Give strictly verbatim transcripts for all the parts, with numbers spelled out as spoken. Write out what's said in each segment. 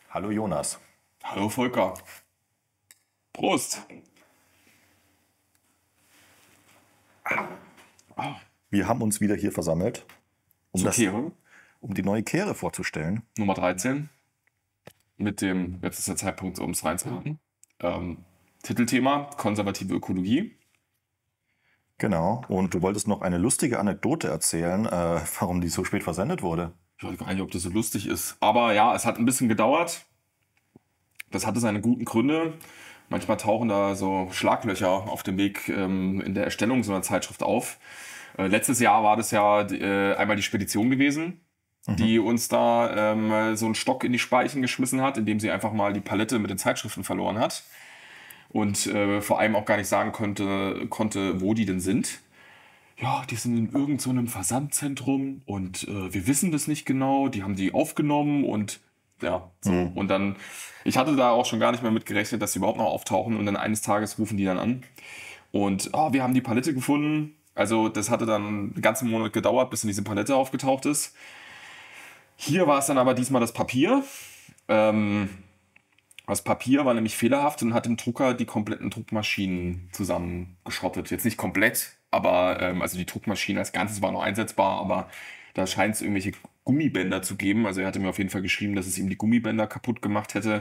Hallo Jonas. Hallo Volker. Prost. Wir haben uns wieder hier versammelt, um, Zur das, Kehre, um die neue Kehre vorzustellen. Nummer dreizehn. Mit dem, jetzt ist der Zeitpunkt, um es reinzumachen. Ähm, Titelthema, konservative Ökologie. Genau. Und du wolltest noch eine lustige Anekdote erzählen, äh, warum die so spät versendet wurde. Ich weiß gar nicht, ob das so lustig ist. Aber ja, es hat ein bisschen gedauert. Das hatte seine guten Gründe. Manchmal tauchen da so Schlaglöcher auf dem Weg ähm, in der Erstellung so einer Zeitschrift auf. Äh, letztes Jahr war das ja äh, einmal die Spedition gewesen, mhm. die uns da ähm, so einen Stock in die Speichen geschmissen hat, indem sie einfach mal die Palette mit den Zeitschriften verloren hat. Und äh, vor allem auch gar nicht sagen konnte, konnte, wo die denn sind. Ja, die sind in irgendeinem so einem Versandzentrum und äh, wir wissen das nicht genau. Die haben die aufgenommen und ja, so. Mhm. Und dann, ich hatte da auch schon gar nicht mehr mit gerechnet, dass sie überhaupt noch auftauchen. Und dann eines Tages rufen die dann an und oh, wir haben die Palette gefunden. Also das hatte dann einen ganzen Monat gedauert, bis dann diese Palette aufgetaucht ist. Hier war es dann aber diesmal das Papier. Ähm, Das Papier war nämlich fehlerhaft und hat im Drucker die kompletten Druckmaschinen zusammengeschrottet. Jetzt nicht komplett, aber ähm, also die Druckmaschine als Ganzes war noch einsetzbar, aber da scheint es irgendwelche Gummibänder zu geben. Also er hatte mir auf jeden Fall geschrieben, dass es ihm die Gummibänder kaputt gemacht hätte.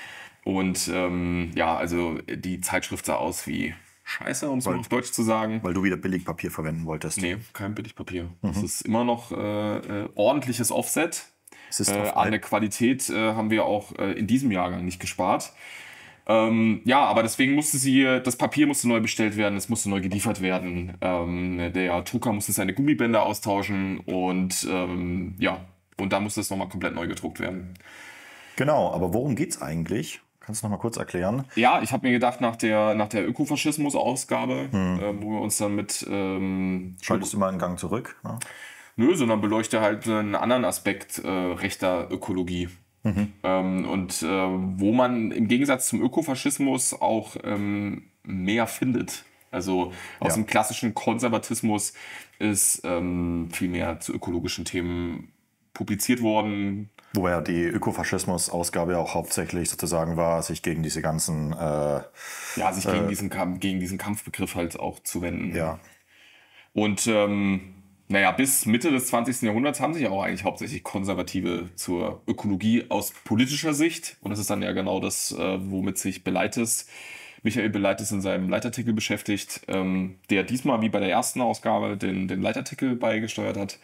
Und ähm, ja, also die Zeitschrift sah aus wie Scheiße, um es mal auf Deutsch zu sagen. Weil du wieder Billigpapier verwenden wolltest. Nee, kein Billigpapier. Mhm. Das ist immer noch äh, äh, ordentliches Offset. Es ist äh, an der Qualität äh, haben wir auch äh, in diesem Jahrgang nicht gespart. Ähm, ja, aber deswegen musste sie, das Papier musste neu bestellt werden, es musste neu geliefert werden. Ähm, der Drucker musste seine Gummibänder austauschen und ähm, ja, und da musste es nochmal komplett neu gedruckt werden. Genau, aber worum geht's eigentlich? Kannst du noch mal kurz erklären? Ja, ich habe mir gedacht, nach der, nach der Ökofaschismus-Ausgabe, hm. äh, wo wir uns dann mit... Ähm, Schaltest du mal einen Gang zurück? Ja. Nö, sondern beleuchte halt einen anderen Aspekt äh, rechter Ökologie. Mhm. Ähm, und äh, wo man im Gegensatz zum Ökofaschismus auch ähm, mehr findet. Also aus ja. dem klassischen Konservatismus ist ähm, viel mehr zu ökologischen Themen publiziert worden. Wobei ja die Ökofaschismus-Ausgabe ja auch hauptsächlich sozusagen war, sich gegen diese ganzen... Äh, ja, sich gegen, äh, diesen, gegen diesen Kampfbegriff halt auch zu wenden. Ja. Und... Ähm, Naja, bis Mitte des zwanzigsten Jahrhunderts haben sich auch eigentlich hauptsächlich Konservative zur Ökologie aus politischer Sicht, und das ist dann ja genau das, womit sich Beleites, Michael Beleites in seinem Leitartikel beschäftigt, der diesmal wie bei der ersten Ausgabe den, den Leitartikel beigesteuert hat.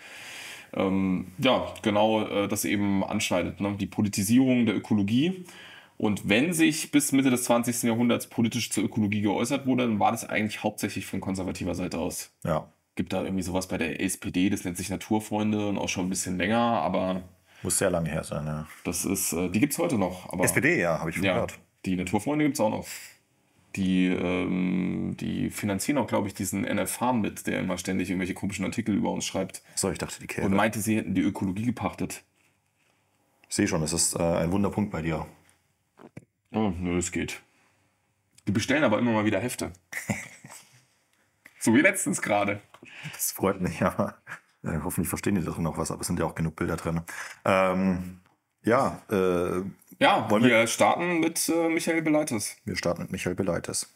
Ja, genau das eben anschneidet, ne? Die Politisierung der Ökologie. Und wenn sich bis Mitte des zwanzigsten Jahrhunderts politisch zur Ökologie geäußert wurde, dann war das eigentlich hauptsächlich von konservativer Seite aus. Ja. Gibt da irgendwie sowas bei der S P D, das nennt sich Naturfreunde und auch schon ein bisschen länger, aber... Muss sehr lange her sein, ja. Das ist, die gibt es heute noch. Aber, S P D, ja, habe ich schon ja, gehört. Die Naturfreunde gibt es auch noch. Die, ähm, die finanzieren auch, glaube ich, diesen N F Farm mit, der immer ständig irgendwelche komischen Artikel über uns schreibt. So, ich dachte, die Käse. Und meinte, sie hätten die Ökologie gepachtet. Ich sehe schon, das ist äh, ein Wunderpunkt bei dir. Oh, nö, es geht. Die bestellen aber immer mal wieder Hefte. So wie letztens gerade. Das freut mich, aber äh, hoffentlich verstehen die darin noch was, aber es sind ja auch genug Bilder drin. Ähm, ja, äh, ja, wollen wir, wir starten mit äh, Michael Beleites. Wir starten mit Michael Beleites.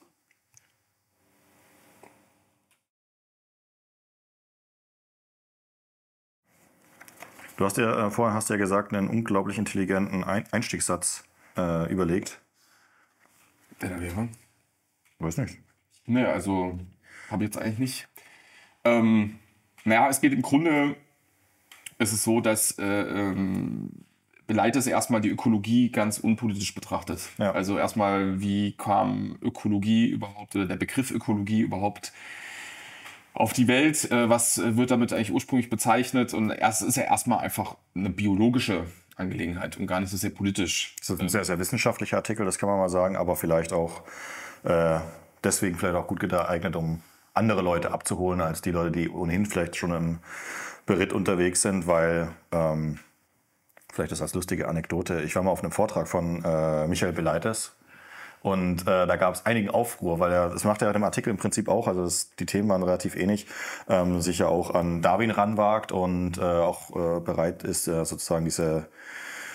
Du hast ja äh, vorher hast ja gesagt, einen unglaublich intelligenten Ein Einstiegssatz äh, überlegt. Wer da wäre? Weiß nicht. Nee, also habe ich jetzt eigentlich nicht. Ähm, naja, es geht im Grunde, es ist so, dass äh, ähm, Beleites erstmal die Ökologie ganz unpolitisch betrachtet. Ja. Also erstmal, wie kam Ökologie überhaupt, oder der Begriff Ökologie überhaupt auf die Welt? Äh, was wird damit eigentlich ursprünglich bezeichnet? Und es ist ja erstmal einfach eine biologische Angelegenheit und gar nicht so sehr politisch. Das ist ein sehr, sehr wissenschaftlicher Artikel, das kann man mal sagen, aber vielleicht auch äh, deswegen vielleicht auch gut geeignet, um andere Leute abzuholen, als die Leute, die ohnehin vielleicht schon im Beritt unterwegs sind, weil, ähm, vielleicht das als lustige Anekdote, ich war mal auf einem Vortrag von äh, Michael Beleites und äh, da gab es einigen Aufruhr, weil er, das macht er im Artikel im Prinzip auch, also das, die Themen waren relativ ähnlich, ähm, sich ja auch an Darwin ranwagt und äh, auch äh, bereit ist, äh, sozusagen diese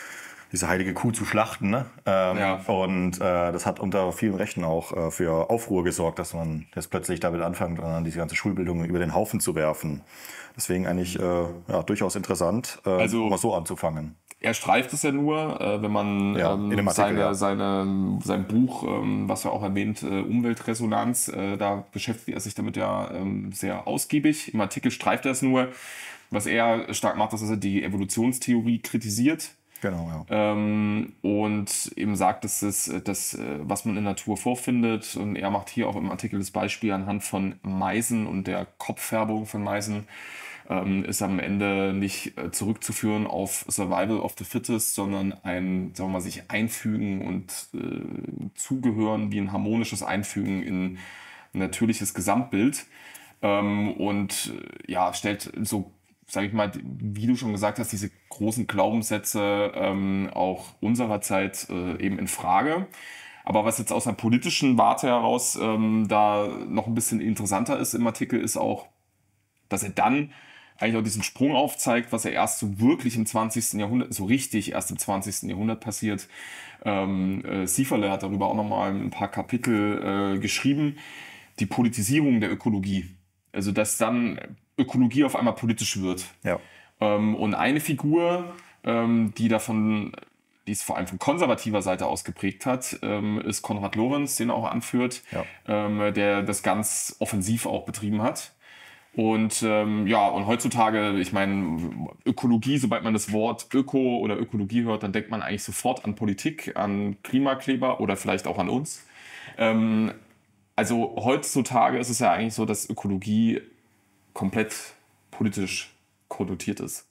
diese heilige Kuh zu schlachten. Ne? Ähm, Ja. Und äh, das hat unter vielen Rechten auch äh, für Aufruhr gesorgt, dass man jetzt plötzlich damit anfängt, äh, diese ganze Schulbildung über den Haufen zu werfen. Deswegen eigentlich äh, ja, durchaus interessant, äh, Also- mal so anzufangen. Er streift es ja nur, äh, wenn man Ja, ähm, in dem Artikel, seine, ja. seine, sein Buch, ähm, was er auch erwähnt, äh, Umweltresonanz, äh, da beschäftigt er sich damit ja ähm, sehr ausgiebig. Im Artikel streift er es nur. Was er stark macht, ist, dass er die Evolutionstheorie kritisiert. Genau, ja. Ähm, und eben sagt, dass es das, äh, was man in der Natur vorfindet. Und er macht hier auch im Artikel das Beispiel anhand von Meisen und der Kopffärbung von Meisen. Ähm, ist am Ende nicht äh, zurückzuführen auf Survival of the Fittest, sondern ein, sagen wir mal, sich einfügen und äh, zugehören, wie ein harmonisches Einfügen in ein natürliches Gesamtbild. Ähm, und äh, ja, stellt so, sage ich mal, wie du schon gesagt hast, diese großen Glaubenssätze ähm, auch unserer Zeit äh, eben in Frage. Aber was jetzt aus einer politischen Warte heraus ähm, da noch ein bisschen interessanter ist im Artikel, ist auch, dass er dann eigentlich auch diesen Sprung aufzeigt, was er erst so wirklich im zwanzigsten Jahrhundert, so richtig erst im zwanzigsten Jahrhundert passiert. Ähm, äh, Sieferle hat darüber auch nochmal ein paar Kapitel äh, geschrieben. Die Politisierung der Ökologie. Also, dass dann Ökologie auf einmal politisch wird. Ja. Ähm, und eine Figur, ähm, die davon, die es vor allem von konservativer Seite aus geprägt hat, ähm, ist Konrad Lorenz, den er auch anführt, Ja. ähm, der das ganz offensiv auch betrieben hat. Und ähm, ja, und heutzutage, ich meine, Ökologie, sobald man das Wort Öko oder Ökologie hört, dann denkt man eigentlich sofort an Politik, an Klimakleber oder vielleicht auch an uns. Ähm, also heutzutage ist es ja eigentlich so, dass Ökologie komplett politisch konnotiert ist.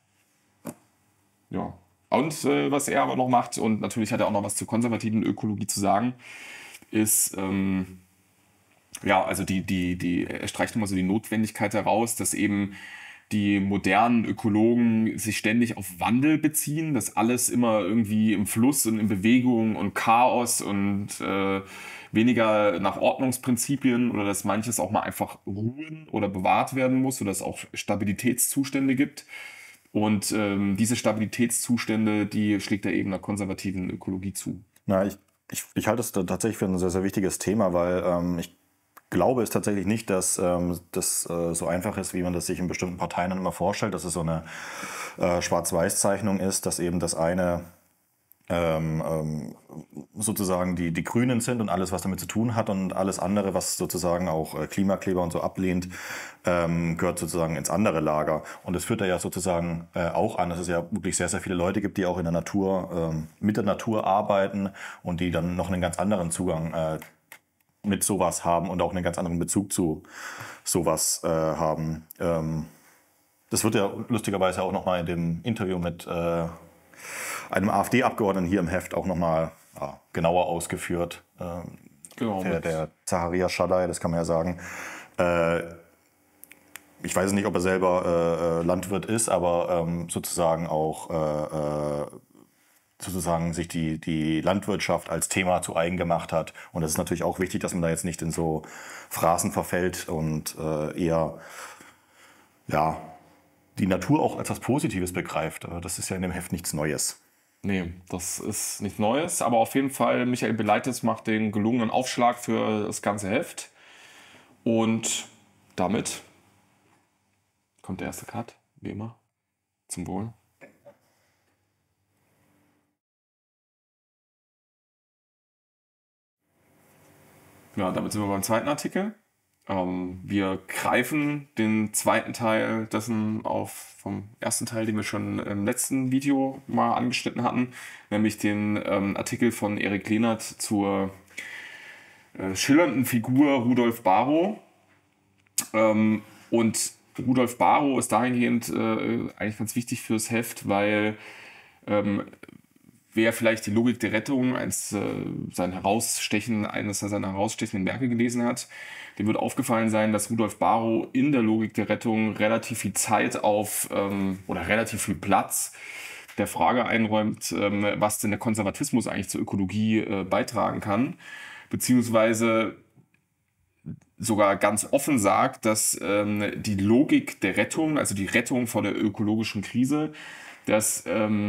Ja. Und äh, was er aber noch macht, und natürlich hat er auch noch was zur konservativen Ökologie zu sagen, ist, ähm, ja, also die, die, die, er streicht immer so die Notwendigkeit heraus, dass eben die modernen Ökologen sich ständig auf Wandel beziehen, dass alles immer irgendwie im Fluss und in Bewegung und Chaos und äh, weniger nach Ordnungsprinzipien oder dass manches auch mal einfach ruhen oder bewahrt werden muss oder es auch Stabilitätszustände gibt. Und ähm, diese Stabilitätszustände, die schlägt er eben einer konservativen Ökologie zu. Na, ich, ich, ich halte es da tatsächlich für ein sehr, sehr wichtiges Thema, weil ähm, ich glaube es tatsächlich nicht, dass ähm, das äh, so einfach ist, wie man das sich in bestimmten Parteien dann immer vorstellt, dass es so eine äh, Schwarz-Weiß-Zeichnung ist, dass eben das eine ähm, ähm, sozusagen die, die Grünen sind und alles, was damit zu tun hat und alles andere, was sozusagen auch äh, Klimakleber und so ablehnt, ähm, gehört sozusagen ins andere Lager. Und das führt er ja sozusagen äh, auch an, dass es ja wirklich sehr, sehr viele Leute gibt, die auch in der Natur, ähm, mit der Natur arbeiten und die dann noch einen ganz anderen Zugang äh, mit sowas haben und auch einen ganz anderen Bezug zu sowas äh, haben. Ähm, das wird ja lustigerweise auch nochmal in dem Interview mit äh, einem AfD-Abgeordneten hier im Heft auch nochmal ja, genauer ausgeführt. Ähm, Genau. der, der Zacharias Shaddai, das kann man ja sagen. Äh, ich weiß nicht, ob er selber äh, Landwirt ist, aber ähm, sozusagen auch äh, sozusagen sich die, die Landwirtschaft als Thema zu eigen gemacht hat. Und das ist natürlich auch wichtig, dass man da jetzt nicht in so Phrasen verfällt und äh, eher ja, die Natur auch als was Positives begreift. Das ist ja in dem Heft nichts Neues. Nee, das ist nichts Neues, aber auf jeden Fall, Michael Beleites macht den gelungenen Aufschlag für das ganze Heft. Und damit kommt der erste Cut, wie immer. Zum Wohl. Ja, damit sind wir beim zweiten Artikel. Ähm, wir greifen den zweiten Teil dessen auf vom ersten Teil, den wir schon im letzten Video mal angeschnitten hatten, nämlich den ähm, Artikel von Erik Lehnert zur äh, schillernden Figur Rudolf Barrow. Ähm, und Rudolf Barrow ist dahingehend äh, eigentlich ganz wichtig fürs Heft, weil ähm, wer vielleicht die Logik der Rettung, eins, äh, sein Herausstechen, eines seiner herausstechenden Werke gelesen hat, dem wird aufgefallen sein, dass Rudolf Barrow in der Logik der Rettung relativ viel Zeit auf ähm, oder relativ viel Platz der Frage einräumt, ähm, was denn der Konservatismus eigentlich zur Ökologie äh, beitragen kann, beziehungsweise sogar ganz offen sagt, dass ähm, die Logik der Rettung, also die Rettung vor der ökologischen Krise, dass ähm,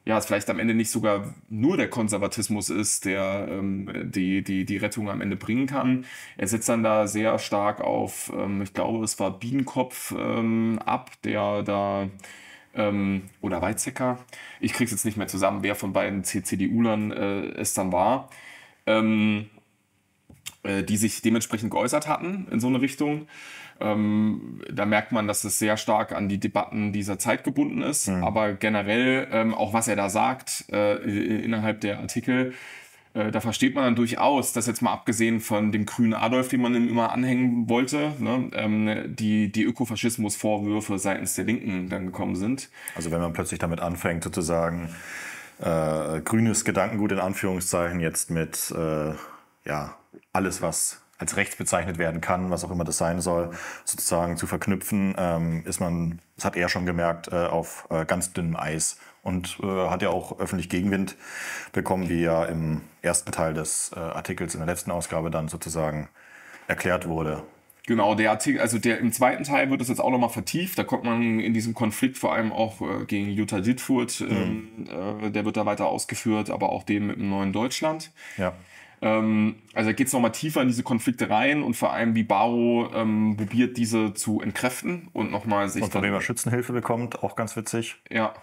ja, es vielleicht am Ende nicht sogar nur der Konservatismus ist, der ähm, die, die, die Rettung am Ende bringen kann. Er setzt dann da sehr stark auf, ähm, ich glaube, es war Biedenkopf ähm, ab, der da, ähm, oder Weizsäcker, ich krieg's jetzt nicht mehr zusammen, wer von beiden C D U-Lern äh, es dann war, ähm, äh, die sich dementsprechend geäußert hatten in so eine Richtung. Ähm, da merkt man, dass es sehr stark an die Debatten dieser Zeit gebunden ist. Mhm. Aber generell, ähm, auch was er da sagt, äh, innerhalb der Artikel, äh, da versteht man dann durchaus, dass jetzt mal abgesehen von dem grünen Adolf, den man ihm immer anhängen wollte, ne, ähm, die, die Ökofaschismus-Vorwürfe seitens der Linken dann gekommen sind. Also wenn man plötzlich damit anfängt, sozusagen äh, grünes Gedankengut in Anführungszeichen jetzt mit äh, ja, alles, was als rechts bezeichnet werden kann, was auch immer das sein soll, sozusagen zu verknüpfen, ähm, ist man, das hat er schon gemerkt, äh, auf äh, ganz dünnem Eis und äh, hat ja auch öffentlich Gegenwind bekommen, wie ja im ersten Teil des äh, Artikels in der letzten Ausgabe dann sozusagen erklärt wurde. Genau, der Artikel, also der im zweiten Teil wird es jetzt auch nochmal vertieft. Da kommt man in diesem Konflikt vor allem auch äh, gegen Jutta Dittfurt, mhm. ähm, äh, der wird da weiter ausgeführt, aber auch dem mit dem neuen Deutschland. Ja. Also da geht es nochmal tiefer in diese Konflikte rein und vor allem wie Barrow ähm, probiert, diese zu entkräften und nochmal sich. Und von dem er Schützenhilfe bekommt, auch ganz witzig. Ja.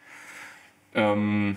Ähm,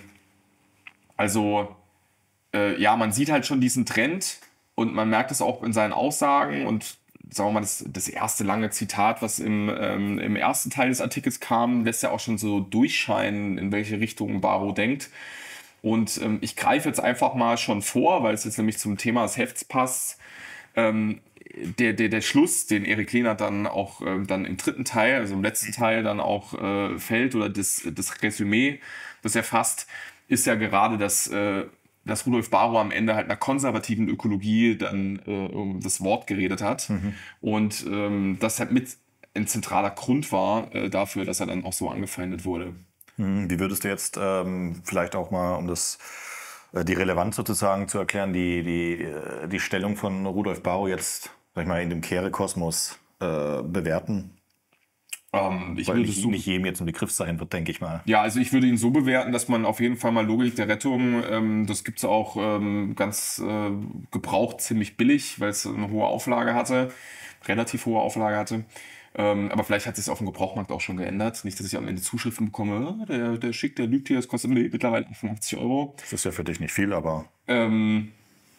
also, äh, ja, man sieht halt schon diesen Trend und man merkt es auch in seinen Aussagen und sagen wir mal, das, das erste lange Zitat, was im, ähm, im ersten Teil des Artikels kam, lässt ja auch schon so durchscheinen, in welche Richtung Barrow denkt. Und ähm, ich greife jetzt einfach mal schon vor, weil es jetzt nämlich zum Thema des Hefts passt. Ähm, der, der, der Schluss, den Erik Lehnert dann auch ähm, dann im dritten Teil, also im letzten Teil dann auch äh, fällt, oder das, das Resümee, das er fasst, ist ja gerade, dass, äh, dass Rudolf Barrow am Ende halt einer konservativen Ökologie dann äh, um das Wort geredet hat. Mhm. Und ähm, das halt mit ein zentraler Grund war äh, dafür, dass er dann auch so angefeindet wurde. Wie würdest du jetzt ähm, vielleicht auch mal, um das, äh, die Relevanz sozusagen zu erklären, die, die, die Stellung von Rudolf Barrow jetzt, sag ich mal, in dem Kehre-Kosmos äh, bewerten? Ähm, ich Weil würde nicht, so, nicht jedem jetzt ein Begriff sein wird, denke ich mal. Ja, also ich würde ihn so bewerten, dass man auf jeden Fall mal Logik der Rettung, ähm, das gibt es auch ähm, ganz äh, gebraucht, ziemlich billig, weil es eine hohe Auflage hatte, relativ hohe Auflage hatte. Ähm, aber vielleicht hat sich es auf dem Gebrauchmarkt auch schon geändert. Nicht, dass ich am Ende Zuschriften bekomme, ah, der, der schickt, der lügt hier, das kostet mittlerweile fünfundachtzig Euro. Das ist ja für dich nicht viel, aber... Ähm,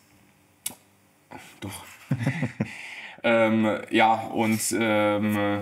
doch. ähm, ja, und ähm,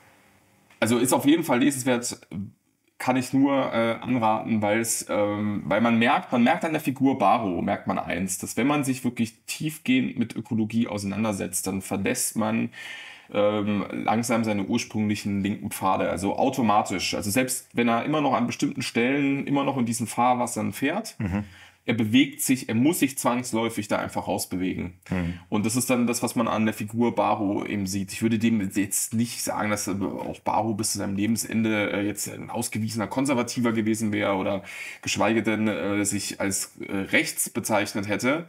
also ist auf jeden Fall lesenswert, kann ich nur äh, anraten, weil es, ähm, weil man merkt, man merkt an der Figur Barrow, merkt man eins, dass wenn man sich wirklich tiefgehend mit Ökologie auseinandersetzt, dann verlässt man ähm, langsam seine ursprünglichen linken Pfade, also automatisch. Also selbst wenn er immer noch an bestimmten Stellen immer noch in diesen Fahrwassern fährt, mhm. er bewegt sich, er muss sich zwangsläufig da einfach rausbewegen. Mhm. Und das ist dann das, was man an der Figur Barrow eben sieht. Ich würde dem jetzt nicht sagen, dass auch Barrow bis zu seinem Lebensende jetzt ein ausgewiesener Konservativer gewesen wäre oder geschweige denn äh, sich als äh, rechts bezeichnet hätte.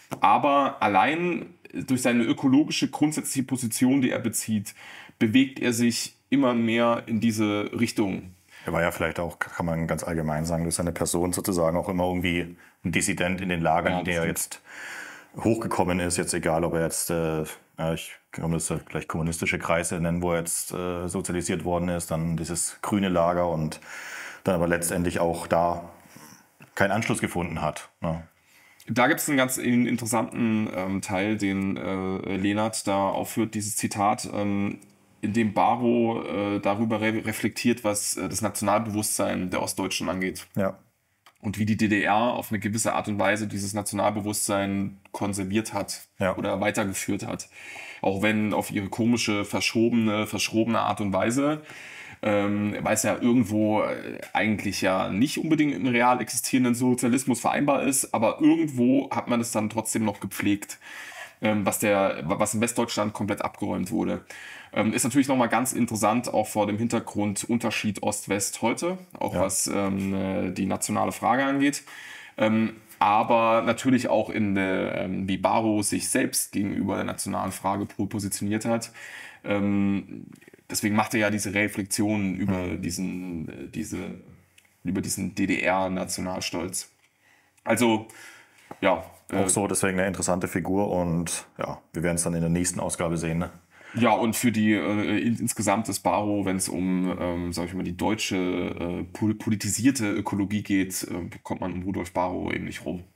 Aber allein durch seine ökologische grundsätzliche Position, die er bezieht, bewegt er sich immer mehr in diese Richtung. Er war ja vielleicht auch, kann man ganz allgemein sagen, durch seine Person sozusagen auch immer irgendwie ein Dissident in den Lagern, ja, in der er jetzt hochgekommen ist. Jetzt egal, ob er jetzt, äh, ja, ich kann das gleich kommunistische Kreise nennen, wo er jetzt äh, sozialisiert worden ist, dann dieses grüne Lager und dann aber letztendlich auch da keinen Anschluss gefunden hat. Ne? Da gibt es einen ganz interessanten ähm, Teil, den äh, Lehnert da aufführt, dieses Zitat, ähm, in dem Barrow äh, darüber re reflektiert, was äh, das Nationalbewusstsein der Ostdeutschen angeht. Ja. Und wie die D D R auf eine gewisse Art und Weise dieses Nationalbewusstsein konserviert hat, ja, oder weitergeführt hat. Auch wenn auf ihre komische, verschobene, verschrobene Art und Weise. Ähm, weil es ja irgendwo eigentlich ja nicht unbedingt im real existierenden Sozialismus vereinbar ist, aber irgendwo hat man es dann trotzdem noch gepflegt, ähm, was, der, was in Westdeutschland komplett abgeräumt wurde. Ähm, ist natürlich nochmal ganz interessant, auch vor dem Hintergrund Unterschied Ost-West heute, auch ja, was ähm, die nationale Frage angeht. Ähm, aber natürlich auch in der, ähm, wie Barrow sich selbst gegenüber der nationalen Frage positioniert hat. Ähm, Deswegen macht er ja diese Reflexionen über diesen, diese über diesen D D R-Nationalstolz. Also, ja. Auch so, deswegen eine interessante Figur und ja, wir werden es dann in der nächsten Ausgabe sehen. Ne? Ja, und für die äh, insgesamt das Barrow, wenn es um, ähm, sag ich mal, die deutsche äh, politisierte Ökologie geht, äh, kommt man um Rudolf Barrow eben nicht rum.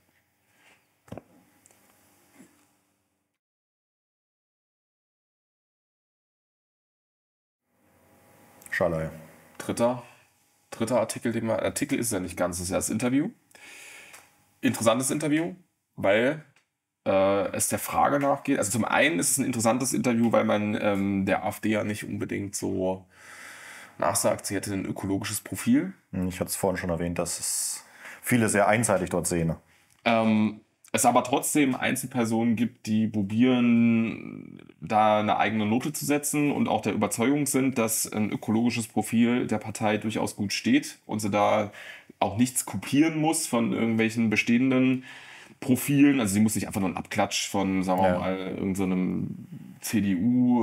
Schalay. Dritter, dritter Artikel, den wir, Artikel ist ja nicht ganz, das ist ja das Interview. Interessantes Interview, weil äh, es der Frage nachgeht. Also zum einen ist es ein interessantes Interview, weil man ähm, der AfD ja nicht unbedingt so nachsagt, sie hätte ein ökologisches Profil. Ich hatte es vorhin schon erwähnt, dass es viele sehr einseitig dort sehen. Ähm, es aber trotzdem Einzelpersonen gibt, die probieren, da eine eigene Note zu setzen und auch der Überzeugung sind, dass ein ökologisches Profil der Partei durchaus gut steht und sie da auch nichts kopieren muss von irgendwelchen bestehenden Profilen. Also sie muss nicht einfach nur ein Abklatsch von, sagen wir Ja. mal, irgendeinem C D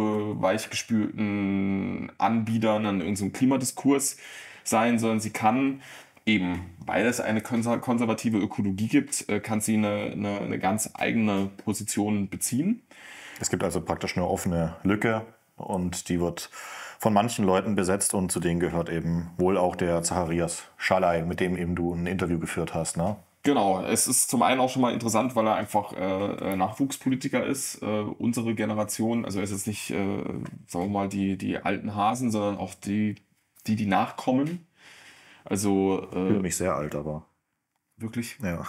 U-weichgespülten Anbietern an irgendeinem Klimadiskurs sein, sondern sie kann eben, weil es eine konservative Ökologie gibt, kann sie eine, eine, eine ganz eigene Position beziehen. Es gibt also praktisch eine offene Lücke und die wird von manchen Leuten besetzt und zu denen gehört eben wohl auch der Zacharias Schalay, mit dem eben du ein Interview geführt hast, ne? Genau, es ist zum einen auch schon mal interessant, weil er einfach äh, Nachwuchspolitiker ist. Äh, unsere Generation, also er ist jetzt nicht, äh, sagen wir mal, die, die alten Hasen, sondern auch die, die, die nachkommen. Also, Ich fühle mich sehr alt, aber wirklich? ja.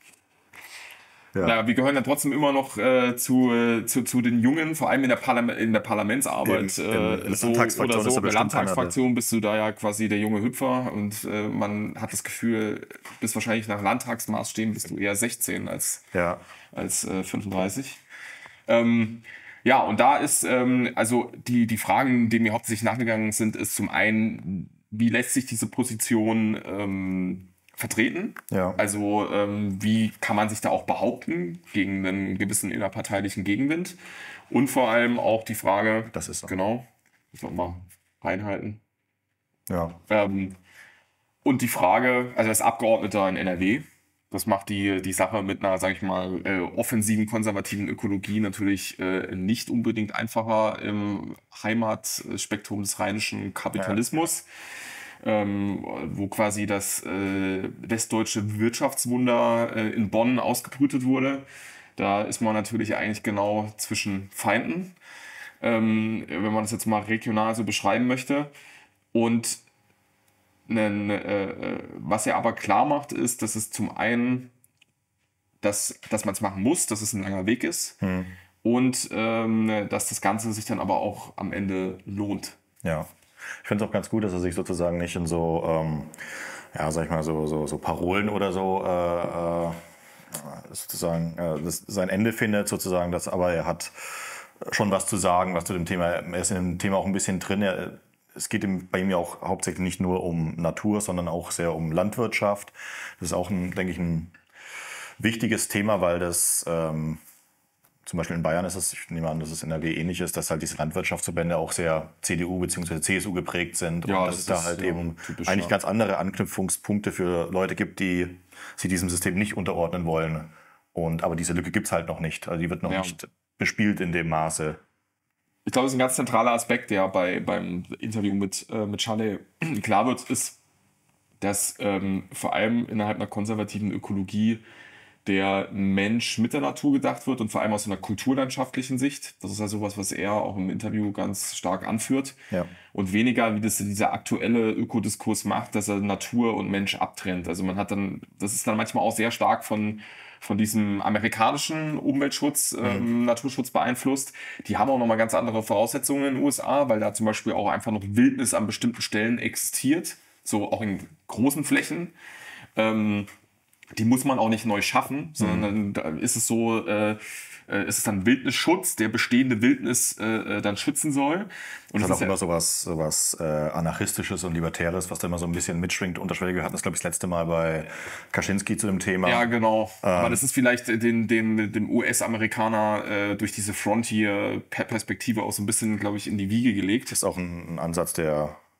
Ja. Naja, wir gehören ja trotzdem immer noch äh, zu, äh, zu, zu den Jungen, vor allem in der, Parlam in der Parlamentsarbeit. In, in, äh, in so Landtagsfraktion oder so. ist er In der bestimmt Landtagsfraktion bist du da ja quasi der junge Hüpfer und äh, man hat das Gefühl, bist wahrscheinlich nach Landtagsmaßstäben bist du eher sechzehn als, ja. als äh, fünfunddreißig. Ähm, ja, und da ist, ähm, also die, die Fragen, die mir hauptsächlich nachgegangen sind, ist zum einen, wie lässt sich diese Position ähm, vertreten? Ja. Also ähm, wie kann man sich da auch behaupten gegen einen gewissen innerparteilichen Gegenwind? Und vor allem auch die Frage, Das ist so. Genau, muss man mal reinhalten. Ja. Ähm, und die Frage, also als Abgeordneter in N R W, das macht die, die Sache mit einer, sag ich mal, äh, offensiven, konservativen Ökologie natürlich äh, nicht unbedingt einfacher im Heimatspektrum des rheinischen Kapitalismus. Ja. Ähm, wo quasi das äh, westdeutsche Wirtschaftswunder äh, in Bonn ausgebrütet wurde. Da ist man natürlich eigentlich genau zwischen Feinden, ähm, wenn man das jetzt mal regional so beschreiben möchte. Und ne, äh, was er aber klar macht, ist, dass es zum einen, dass, dass man es machen muss, dass es ein langer Weg ist hm. und ähm, dass das Ganze sich dann aber auch am Ende lohnt. Ja. Ich finde es auch ganz gut, dass er sich sozusagen nicht in so, ähm, ja, sag ich mal, so, so, so Parolen oder so äh, äh, sozusagen äh, das, sein Ende findet, sozusagen, dass, aber er hat schon was zu sagen, was zu dem Thema, er ist in dem Thema auch ein bisschen drin. Er, es geht ihm, bei ihm ja auch hauptsächlich nicht nur um Natur, sondern auch sehr um Landwirtschaft. Das ist auch, ein, denke ich, ein wichtiges Thema, weil das ähm, zum Beispiel in Bayern ist es, ich nehme an, dass es in N R W ähnlich ist, dass halt diese Landwirtschaftsverbände auch sehr C D U bzw. C S U geprägt sind. Ja, und dass das es da ist, halt ja, eben typisch, eigentlich ja. ganz andere Anknüpfungspunkte für Leute gibt, die sich diesem System nicht unterordnen wollen. Und, aber diese Lücke gibt es halt noch nicht. Also die wird noch Ja. nicht bespielt in dem Maße. Ich glaube, das ist ein ganz zentraler Aspekt, der bei, beim Interview mit, äh, mit Schalay klar wird, ist, dass ähm, vor allem innerhalb einer konservativen Ökologie der Mensch mit der Natur gedacht wird und vor allem aus einer kulturlandschaftlichen Sicht. Das ist ja sowas, was er auch im Interview ganz stark anführt. Ja. Und weniger, wie das dieser aktuelle Ökodiskurs macht, dass er Natur und Mensch abtrennt. Also man hat dann, das ist dann manchmal auch sehr stark von, von diesem amerikanischen Umweltschutz, mhm. ähm, Naturschutz beeinflusst. Die haben auch nochmal ganz andere Voraussetzungen in den U S A, weil da zum Beispiel auch einfach noch Wildnis an bestimmten Stellen existiert. So auch in großen Flächen. Ähm, Die muss man auch nicht neu schaffen, sondern da ist es so, äh, äh, ist es dann Wildnisschutz, der bestehende Wildnis äh, dann schützen soll. Und das das hat ist auch immer so was, so was äh, Anarchistisches und Libertäres, was da immer so ein bisschen mitschwingt, unterschwellig. Wir hatten das, glaube ich, das letzte Mal bei Kaczynski zu dem Thema. Ja, genau. Ähm, Aber das ist vielleicht den, den, dem U S-Amerikaner äh, durch diese Frontier-Perspektive auch so ein bisschen, glaube ich, in die Wiege gelegt. Das ist auch ein, ein Ansatz, der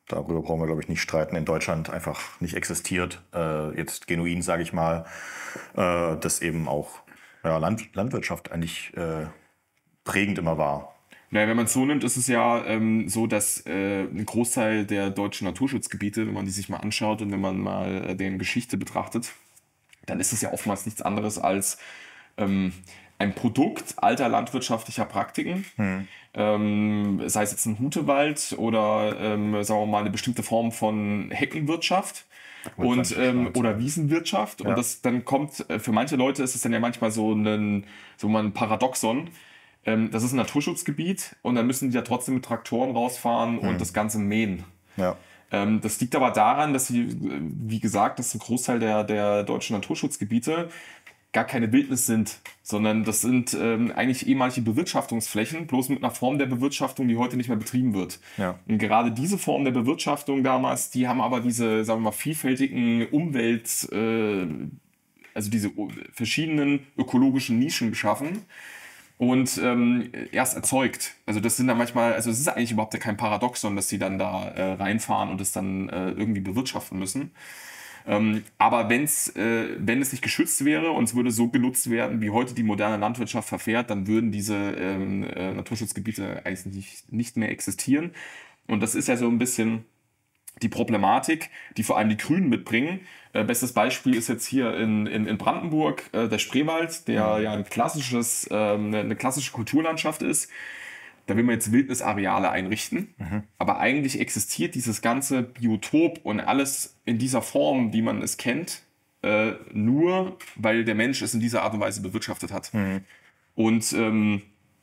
darüber brauchen wir, glaube ich, nicht streiten, in Deutschland einfach nicht existiert. Äh, jetzt genuin, sage ich mal, äh, dass eben auch ja, Land, Landwirtschaft eigentlich äh, prägend immer war. Naja, wenn man es so nimmt, ist es ja ähm, so, dass äh, ein Großteil der deutschen Naturschutzgebiete, wenn man die sich mal anschaut und wenn man mal äh, deren Geschichte betrachtet, dann ist es ja oftmals nichts anderes als ähm, ein Produkt alter landwirtschaftlicher Praktiken. Hm. Ähm, sei es jetzt ein Hutewald oder ähm, sagen wir mal eine bestimmte Form von Heckenwirtschaft. Und, ähm, oder Wiesenwirtschaft. Ja. Und das dann kommt, für manche Leute ist es dann ja manchmal so ein, so mal ein Paradoxon. Ähm, das ist ein Naturschutzgebiet und dann müssen die ja trotzdem mit Traktoren rausfahren hm. und das Ganze mähen. Ja. Ähm, das liegt aber daran, dass sie, wie gesagt, dass ein Großteil der, der deutschen Naturschutzgebiete gar keine Wildnis sind, sondern das sind ähm, eigentlich ehemalige Bewirtschaftungsflächen, bloß mit einer Form der Bewirtschaftung, die heute nicht mehr betrieben wird. Ja. Und gerade diese Form der Bewirtschaftung damals, die haben aber diese, sagen wir mal, vielfältigen Umwelt, äh, also diese verschiedenen ökologischen Nischen geschaffen und ähm, erst erzeugt. Also das sind dann manchmal, also es ist eigentlich überhaupt kein Paradoxon, dass sie dann da äh, reinfahren und es dann äh, irgendwie bewirtschaften müssen. Ähm, aber wenn's, äh, wenn es nicht geschützt wäre und es würde so genutzt werden, wie heute die moderne Landwirtschaft verfährt, dann würden diese ähm, äh, Naturschutzgebiete eigentlich nicht, nicht mehr existieren. Und das ist ja so ein bisschen die Problematik, die vor allem die Grünen mitbringen. Äh, bestes Beispiel ist jetzt hier in, in, in Brandenburg äh, der Spreewald, der ja ein klassisches, äh, eine klassische Kulturlandschaft ist. Da will man jetzt Wildnisareale einrichten, mhm. aber eigentlich existiert dieses ganze Biotop und alles in dieser Form, wie man es kennt, äh, nur, weil der Mensch es in dieser Art und Weise bewirtschaftet hat. Mhm. Und ähm,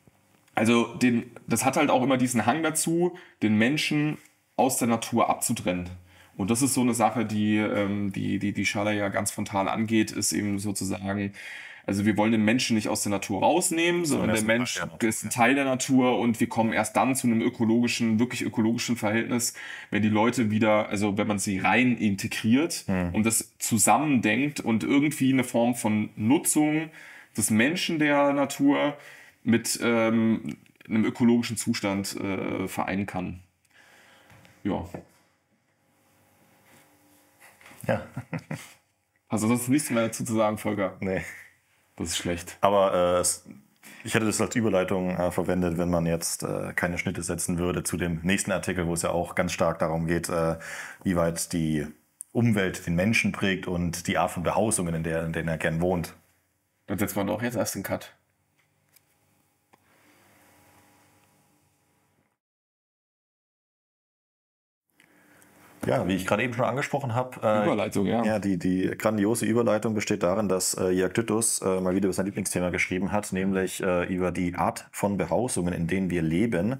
also den, das hat halt auch immer diesen Hang dazu, den Menschen aus der Natur abzutrennen. Und das ist so eine Sache, die ähm, die, die, die Schaller ja ganz frontal angeht, ist eben sozusagen, also wir wollen den Menschen nicht aus der Natur rausnehmen, sondern der Mensch ist ein Teil der Natur und wir kommen erst dann zu einem ökologischen, wirklich ökologischen Verhältnis, wenn die Leute wieder, also wenn man sie rein integriert hm. und das zusammendenkt und irgendwie eine Form von Nutzung des Menschen der Natur mit ähm, einem ökologischen Zustand äh, vereinen kann. Ja. Ja. Hast du sonst nichts mehr dazu zu sagen, Volker? Nee. Das ist schlecht. Aber äh, ich hätte das als Überleitung äh, verwendet, wenn man jetzt äh, keine Schnitte setzen würde zu dem nächsten Artikel, wo es ja auch ganz stark darum geht, äh, wie weit die Umwelt den Menschen prägt und die Art von Behausungen, in der in denen er gern wohnt. Dann setzt man doch jetzt erst den Cut. Ja, wie ich gerade eben schon angesprochen habe. Äh, Überleitung, ja. Ja, die, die grandiose Überleitung besteht darin, dass äh, Jörg Düttus äh, mal wieder über sein Lieblingsthema geschrieben hat, nämlich äh, über die Art von Behausungen, in denen wir leben.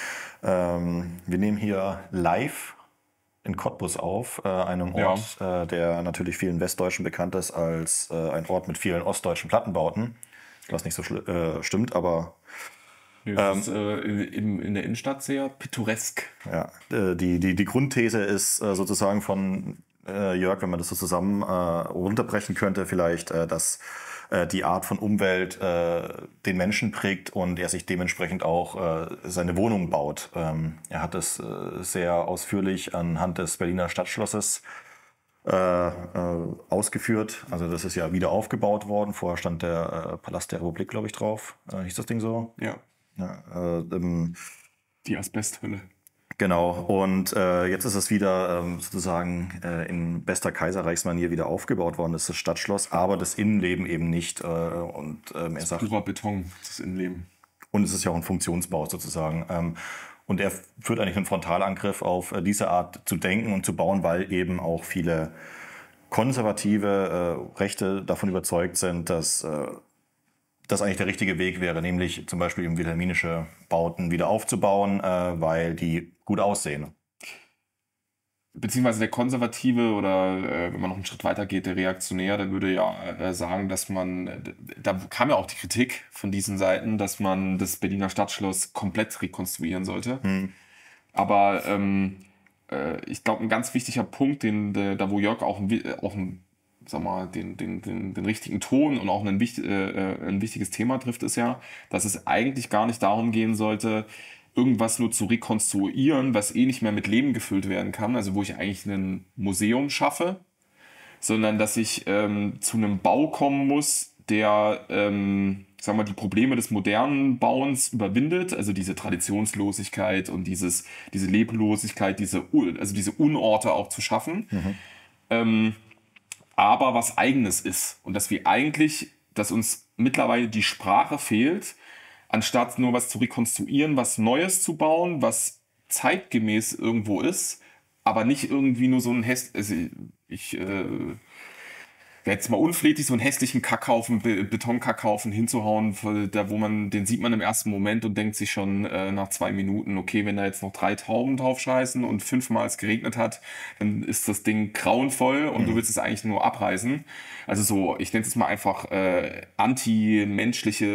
Ähm, wir nehmen hier live in Cottbus auf, äh, einem Ort, ja. äh, der natürlich vielen Westdeutschen bekannt ist als äh, ein Ort mit vielen ostdeutschen Plattenbauten, was nicht so äh, stimmt, aber... Nee, das ähm, ist äh, in, in der Innenstadt sehr pittoresk. Ja, äh, die, die, die Grundthese ist äh, sozusagen von äh, Jörg, wenn man das so zusammen äh, runterbrechen könnte, vielleicht, äh, dass äh, die Art von Umwelt äh, den Menschen prägt und er sich dementsprechend auch äh, seine Wohnung baut. Ähm, er hat es äh, sehr ausführlich anhand des Berliner Stadtschlosses äh, äh, ausgeführt. Also das ist ja wieder aufgebaut worden. Vorher stand der äh, Palast der Republik, glaube ich, drauf. Äh, hieß das Ding so? Ja. Ja, äh, ähm, die Asbesthülle. Genau, und äh, jetzt ist es wieder ähm, sozusagen äh, in bester Kaiserreichsmanier wieder aufgebaut worden, das ist das Stadtschloss, aber das Innenleben eben nicht. Äh, und, ähm, er sagt, purer Beton, das Innenleben. Und es ist ja auch ein Funktionsbau sozusagen. Ähm, und er führt eigentlich einen Frontalangriff auf äh, diese Art zu denken und zu bauen, weil eben auch viele konservative äh, Rechte davon überzeugt sind, dass äh, das eigentlich der richtige Weg wäre, nämlich zum Beispiel eben wilhelminische Bauten wieder aufzubauen, äh, weil die gut aussehen. Beziehungsweise der Konservative oder äh, wenn man noch einen Schritt weiter geht, der Reaktionär, der würde ja äh, sagen, dass man, äh, da kam ja auch die Kritik von diesen Seiten, dass man das Berliner Stadtschloss komplett rekonstruieren sollte. Hm. Aber ähm, äh, ich glaube, ein ganz wichtiger Punkt, den äh, da wo Jörg auch ein, auch ein sag mal, den, den, den, den richtigen Ton und auch ein, wichtig, äh, ein wichtiges Thema trifft, ist ja, dass es eigentlich gar nicht darum gehen sollte, irgendwas nur zu rekonstruieren, was eh nicht mehr mit Leben gefüllt werden kann, also wo ich eigentlich ein Museum schaffe, sondern dass ich ähm, zu einem Bau kommen muss, der, ähm, sagen wir, die Probleme des modernen Bauens überwindet, also diese Traditionslosigkeit und dieses, diese Leblosigkeit, diese, also diese Unorte auch zu schaffen, mhm. ähm, aber was Eigenes ist und dass wir eigentlich, dass uns mittlerweile die Sprache fehlt, anstatt nur was zu rekonstruieren, was Neues zu bauen, was zeitgemäß irgendwo ist, aber nicht irgendwie nur so ein häss... Also ich äh, jetzt mal unflätig, so einen hässlichen Kackhaufen, Be Betonkackhaufen hinzuhauen, da wo man, den sieht man im ersten Moment und denkt sich schon äh, nach zwei Minuten, okay, wenn da jetzt noch drei Tauben drauf scheißen und fünfmal es geregnet hat, dann ist das Ding grauenvoll und mhm. du willst es eigentlich nur abreißen. Also so, ich nenne es mal einfach äh, anti-menschliche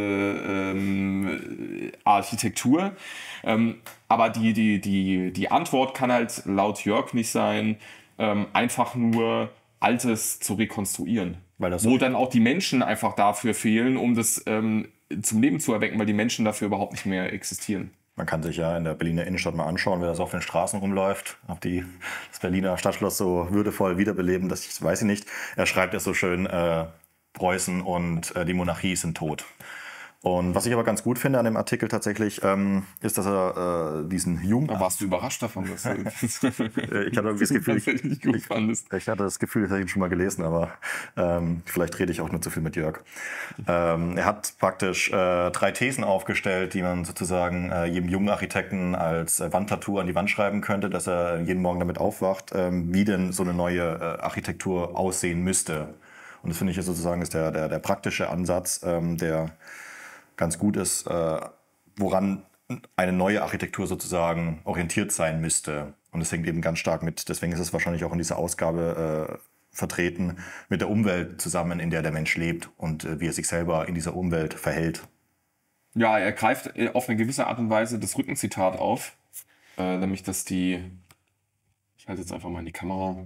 ähm, Architektur. Ähm, aber die, die, die, die Antwort kann halt laut Jörg nicht sein, ähm, einfach nur Altes zu rekonstruieren. Weil das wo so dann auch die Menschen einfach dafür fehlen, um das ähm, zum Leben zu erwecken, weil die Menschen dafür überhaupt nicht mehr existieren. Man kann sich ja in der Berliner Innenstadt mal anschauen, wer das auf den Straßen rumläuft. Ob die das Berliner Stadtschloss so würdevoll wiederbeleben, das weiß ich nicht. Er schreibt ja so schön, äh, Preußen und äh, die Monarchie sind tot. Und was ich aber ganz gut finde an dem Artikel tatsächlich, ähm, ist, dass er äh, diesen Jugend... Da warst du überrascht davon, dass du... ich hatte irgendwie das Gefühl, ich, ich, ich, ich hatte das Gefühl, das habe ich schon mal gelesen, aber ähm, vielleicht rede ich auch nur zu viel mit Jörg. Ähm, er hat praktisch äh, drei Thesen aufgestellt, die man sozusagen äh, jedem jungen Architekten als äh, Wandtattoo an die Wand schreiben könnte, dass er jeden Morgen damit aufwacht, äh, wie denn so eine neue äh, Architektur aussehen müsste. Und das finde ich sozusagen ist der, der, der praktische Ansatz, ähm, der ganz gut ist, äh, woran eine neue Architektur sozusagen orientiert sein müsste. Und das hängt eben ganz stark mit, deswegen ist es wahrscheinlich auch in dieser Ausgabe äh, vertreten, mit der Umwelt zusammen, in der der Mensch lebt und äh, wie er sich selber in dieser Umwelt verhält. Ja, er greift auf eine gewisse Art und Weise das Rückenzitat auf, äh, nämlich dass die, ich halte jetzt einfach mal in die Kamera,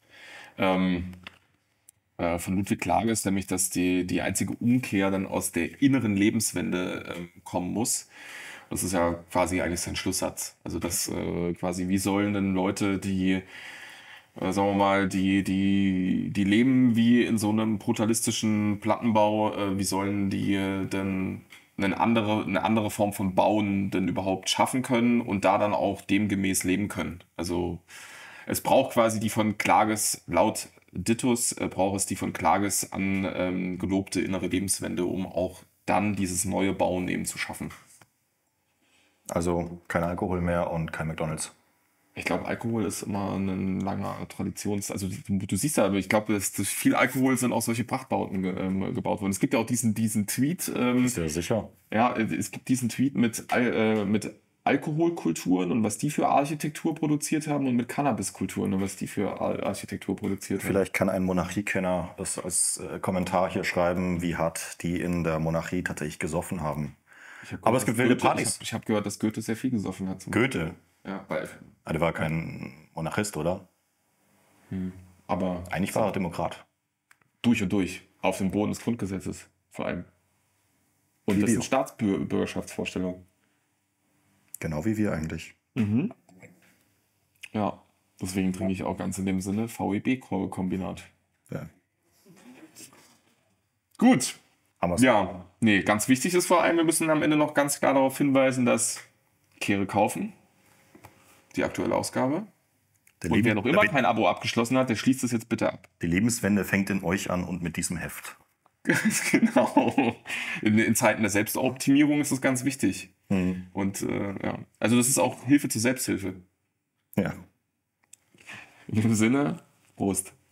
ähm, von Ludwig Klages, nämlich dass die, die einzige Umkehr dann aus der inneren Lebenswende äh, kommen muss. Das ist ja quasi eigentlich sein Schlusssatz. Also das äh, quasi, wie sollen denn Leute, die, äh, sagen wir mal, die, die, die leben wie in so einem brutalistischen Plattenbau, äh, wie sollen die äh, denn eine andere, eine andere Form von Bauen denn überhaupt schaffen können und da dann auch demgemäß leben können? Also es braucht quasi die von Klages laut Dittus äh, braucht es die von Klages an ähm, gelobte innere Lebenswende, um auch dann dieses neue Bauen eben zu schaffen. Also kein Alkohol mehr und kein McDonald's. Ich glaube, Alkohol ist immer ein langer Traditions... Also du, du siehst ja, ich glaube, dass durch viel Alkohol sind auch solche Prachtbauten ge, ähm, gebaut worden. Es gibt ja auch diesen, diesen Tweet... Ähm, ist ja sicher. Ja, es gibt diesen Tweet mit, äh, mit Alkoholkulturen und was die für Architektur produziert haben und mit Cannabiskulturen und was die für Architektur produziert haben. Vielleicht kann ein Monarchiekenner das als äh, Kommentar hier schreiben, wie hart die in der Monarchie tatsächlich gesoffen haben. Gehört, aber es gibt wilde Goethe, Partys. Ich habe hab gehört, dass Goethe sehr viel gesoffen hat. Goethe? Ja, weil... Ah, der war kein Monarchist, oder? Hm. Aber... Eigentlich war er Demokrat. Durch und durch. Auf dem Boden des Grundgesetzes vor allem. Und wie das sind Staatsbürgerschaftsvorstellungen. Genau wie wir eigentlich. Mhm. Ja, deswegen trinke ich auch ganz in dem Sinne V E B-Kombinat. Ja. Gut. Hammer's. Ja, nee, ganz wichtig ist vor allem, wir müssen am Ende noch ganz klar darauf hinweisen, dass Kehre kaufen, die aktuelle Ausgabe. Der und Leben, wer noch immer kein Abo abgeschlossen hat, der schließt es jetzt bitte ab. Die Lebenswende fängt in euch an und mit diesem Heft. Genau. In, in Zeiten der Selbstoptimierung ist das ganz wichtig. Mhm. Und äh, ja, also das ist auch Hilfe zur Selbsthilfe. Ja. In dem Sinne, Prost.